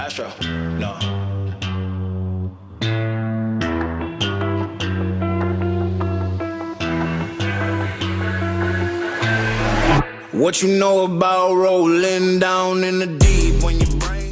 Astro, no. What you know about rolling down in the deep when your brain